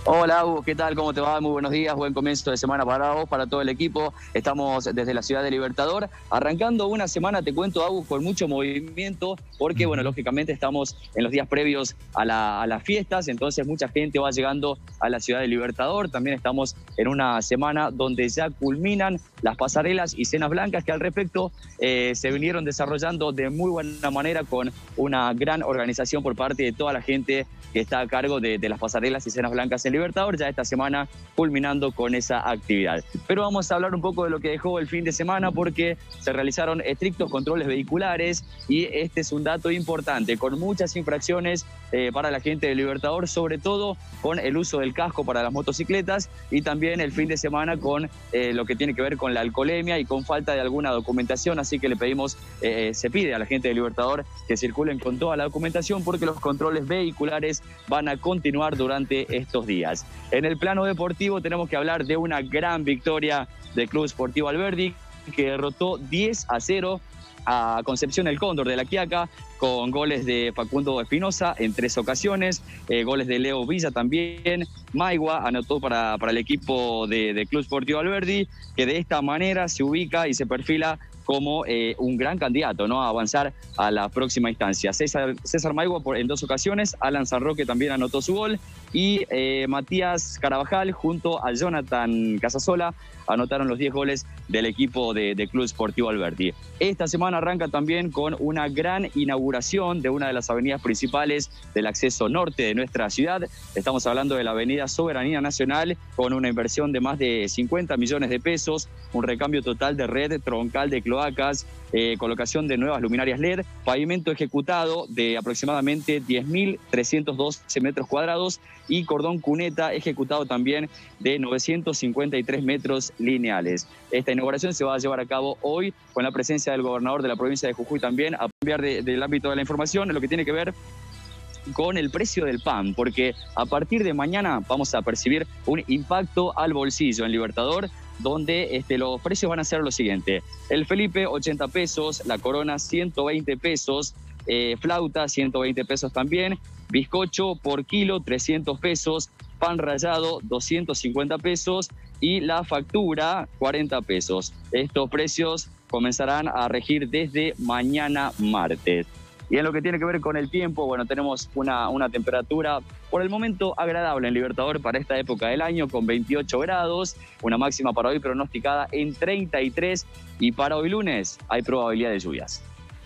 Hola, Hugo, ¿qué tal? ¿Cómo te va? Muy buenos días, buen comienzo de semana para vos, para todo el equipo. Estamos desde la ciudad de Libertador, arrancando una semana, te cuento, Hugo, con mucho movimiento, porque, bueno, Ujú. lógicamente estamos en los días previos a las fiestas, entonces mucha gente va llegando a la ciudad de Libertador. También estamos en una semana donde ya culminan las pasarelas y cenas blancas que al respecto se vinieron desarrollando de muy buena manera con una gran organización por parte de toda la gente que está a cargo de las pasarelas y cenas blancas en Libertador, ya esta semana culminando con esa actividad. Pero vamos a hablar un poco de lo que dejó el fin de semana, porque se realizaron estrictos controles vehiculares y este es un dato importante, con muchas infracciones para la gente de Libertador, sobre todo con el uso del casco para las motocicletas, y también el fin de semana con lo que tiene que ver con la alcoholemia y con falta de alguna documentación. Así que le pedimos, se pide a la gente de Libertador que circulen con toda la documentación, porque los controles vehiculares van a continuar durante estos días. En el plano deportivo tenemos que hablar de una gran victoria del Club Sportivo Alberdi, que derrotó 10-0 a Concepción el Cóndor de La Quiaca, con goles de Facundo Espinosa en 3 ocasiones, goles de Leo Villa también. Maigua anotó para el equipo de Club Sportivo Alberdi, que de esta manera se ubica y se perfila como un gran candidato, ¿no?, a avanzar a la próxima instancia. César Maigua en 2 ocasiones, Alan San Roque también anotó su gol, y Matías Carabajal junto a Jonathan Casasola anotaron los 10 goles del equipo de Club Sportivo Alberdi. Esta semana arranca también con una gran inauguración de una de las avenidas principales del acceso norte de nuestra ciudad. Estamos hablando de la avenida Soberanía Nacional, con una inversión de más de 50 millones de pesos, un recambio total de red troncal de cloacas, colocación de nuevas luminarias LED, pavimento ejecutado de aproximadamente 10.312 metros cuadrados y cordón cuneta ejecutado también de 953 metros lineales. Esta inauguración se va a llevar a cabo hoy con la presencia del gobernador de la provincia de Jujuy también. A cambiar del ámbito de la información, lo que tiene que ver con el precio del pan, porque a partir de mañana vamos a percibir un impacto al bolsillo en Libertador, donde los precios van a ser lo siguiente: el Felipe 80 pesos, la Corona 120 pesos, flauta 120 pesos también, bizcocho por kilo 300 pesos, pan rallado 250 pesos y la factura 40 pesos. Estos precios comenzarán a regir desde mañana martes. Y en lo que tiene que ver con el tiempo, bueno, tenemos una temperatura por el momento agradable en Libertador para esta época del año, con 28 grados, una máxima para hoy pronosticada en 33, y para hoy lunes hay probabilidad de lluvias.